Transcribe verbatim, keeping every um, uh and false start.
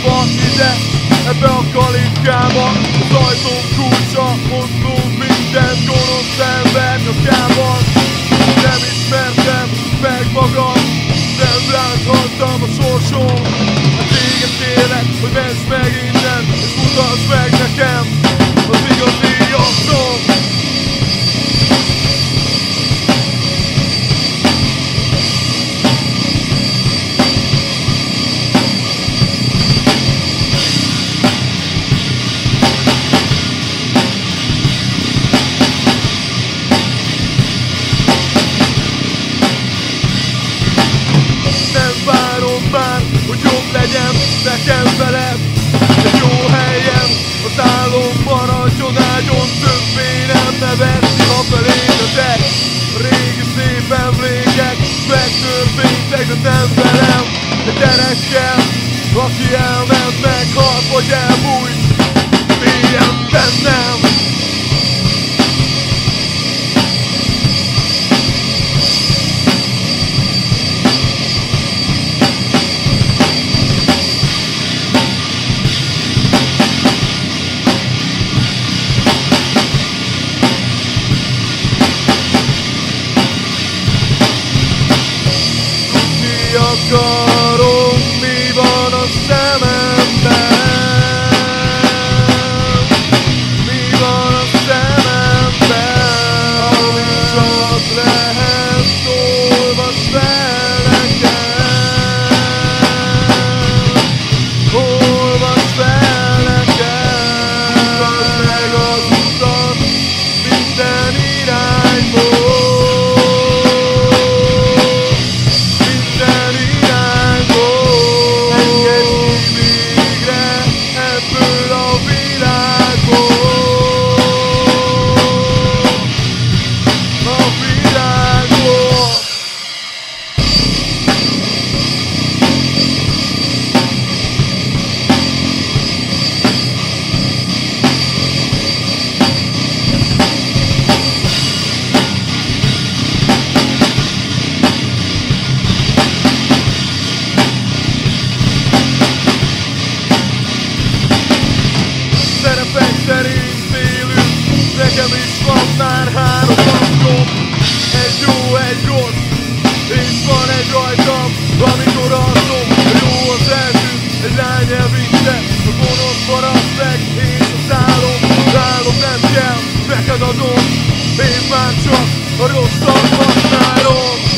beállva ide, ebbe a kalinkába. Az ajtón kulcsa, mondom minden gonosz ember nyakában. Nem ismertem meg magam, nem láthattam a sorsom. A téged kérlek, hogy menj meg innen, és mutasd meg nekem az igazi arcom. Hogy jobb legyen nekem veled, egy jó helyen, az álom maradjon ágyon, többé nem nevetni, ha felédezek. Régi szép emlékek megtörténtek, de nem velem, egy gyerekkel, aki elment, meghalt vagy elbújt, mélyen bennem. Akarom, mi van a szememben, mi van a szememben, ami csak lehet, olvasd fel nekem, olvasd fel nekem, mutasd meg az utat minden irányból. Szerint élünk, nekem is van már három hangom, egy jó, egy rossz, és van egy rajtam, amikor alszom. Jó az első, egy lány elvitte, a gonosz maradt meg, és az álom, álom nem kell, neked adom, én már csak a rosszat használom.